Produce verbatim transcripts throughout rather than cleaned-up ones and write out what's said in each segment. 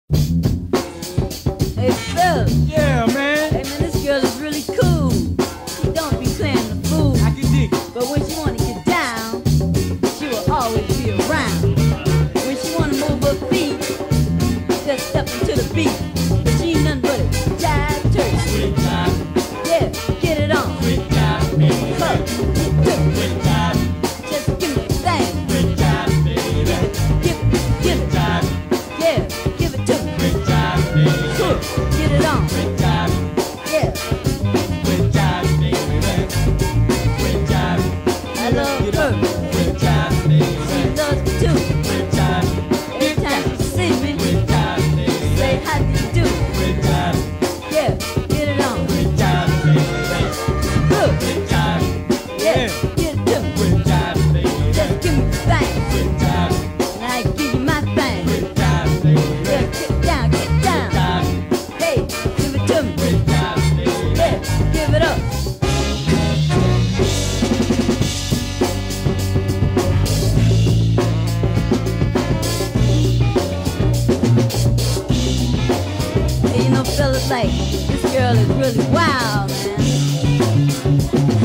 Hey, Phil. Yeah, man. Hey, man, this girl is really cool. She don't be playing the fool. I can dig it. But when she wanna get down, she will always be around. When she wanna move her feet, just step into the beat. But she ain't nothing but a jive turkey. Quick job, Yeah, get it on. quick job, baby. Huh. Quick job, Just give me the thing. quick job, baby. Give it, give it. Job, Yeah, give it to me. quick job, baby. Huh. Get it on. Quick job, Yeah, quick job, baby. Quick job, I love get her. up. Quick job, baby. She loves me too. Quick job, Every time she see me, quick job, baby. say how do you do? Quick job, Yeah, get it on. quick job, baby. Good. Quick job, Yeah, get it to me. quick job, baby. Just give me the thing, Quick job, and I give you my thing. quick job, baby. Yeah, get down, get down. Job, Hey, give it to me. quick job, baby. Yeah, give it up. Hey, you know, fellas, like, this girl is really wild, man.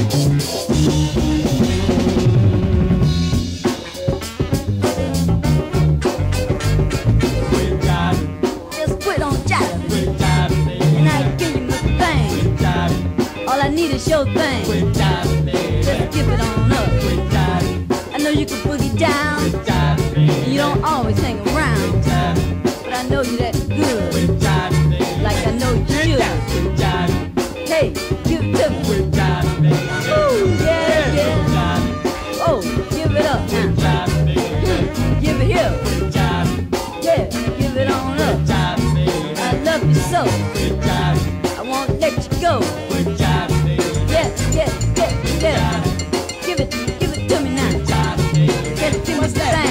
Quick job, Just quit on jiving, quick job, baby. and I give you my thing. Quick job, All I need is your thing. quick job, baby. Just give it on up. Quick job, I know you can boogie down, quick job, and baby. you don't always hang around, Job, but I know you that good, quick job, baby. like I know you should. Quick job, Hey, give it to me. quick job, baby. Ooh, yeah, yeah. Job, Oh, give it up now. job, baby. Hmm, give it here. Quick job, Yeah, give it on up. job, baby. I love you so. Quick job, I won't let you go. quick job, baby. Yeah, yeah, yeah, yeah. Give it, give it to me now. Job, baby. Just give me the thing.